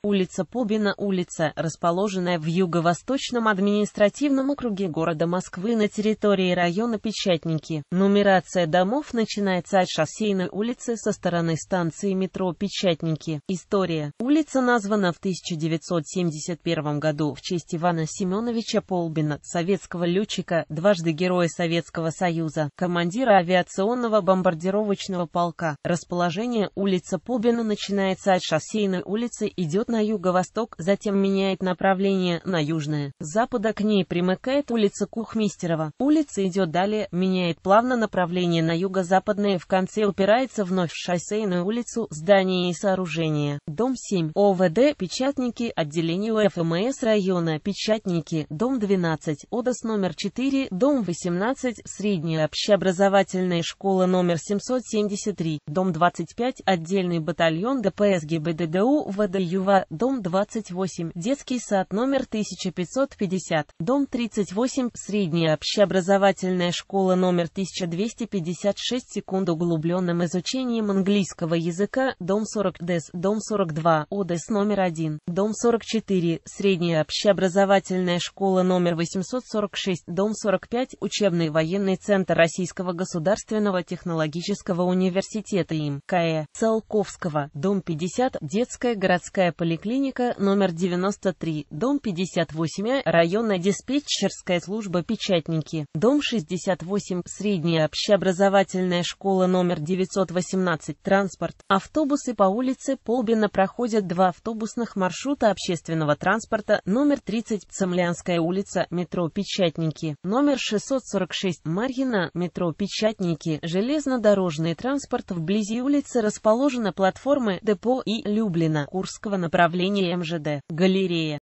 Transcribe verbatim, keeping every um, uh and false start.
Улица Полбина. Улица, расположенная в юго-восточном административном округе города Москвы на территории района Печатники. Нумерация домов начинается от Шоссейной улицы со стороны станции метро Печатники. История. Улица названа в тысяча девятьсот семьдесят первом году в честь Ивана Семеновича Полбина, советского летчика, дважды Героя Советского Союза, командира авиационного бомбардировочного полка. Расположение. Улица Полбина начинается от Шоссейной улицы, идет на юго-восток, затем меняет направление на южное. С запада к ней примыкает улица Кухмистерова. Улица идет далее, меняет плавно направление на юго-западное, в конце упирается вновь в Шоссейную улицу, здания и сооружения. Дом семь. ОВД Печатники, отделение УФМС района Печатники. Дом двенадцать. ОДОС номер четыре. Дом восемнадцать. Средняя общеобразовательная школа номер семьсот семьдесят три. Дом двадцать пять. Отдельный батальон ДПС ГИБДДУ ВД ЮВА. Дом двадцать восемь. Детский сад номер тысяча пятьсот пятьдесят. Дом тридцать восемь. Средняя общеобразовательная школа номер тысяча двести пятьдесят шесть. Секунд углубленным изучением английского языка. Дом сорок. ДЭС. Дом сорок два. ОДЭС номер один. Дом сорок четыре. Средняя общеобразовательная школа номер восемьсот сорок шесть. Дом сорок пять. Учебный военный центр Российского государственного технологического университета им. КЭ. Циолковского. Дом пятьдесят. Детская городская поликлиника номер девяносто три. Дом пятьдесят восемь. Районная диспетчерская служба Печатники. Дом шестьдесят восемь. Средняя общеобразовательная школа номер девятьсот восемнадцать. Транспорт. Автобусы по улице Полбина проходят два автобусных маршрута общественного транспорта. Номер тридцать. Цемлянская улица, метро Печатники. Номер шестьсот сорок шесть. Марьина, метро Печатники. Железнодорожный транспорт. Вблизи улицы расположены платформы депо и Люблина, Курского направления МЖД. Галерея.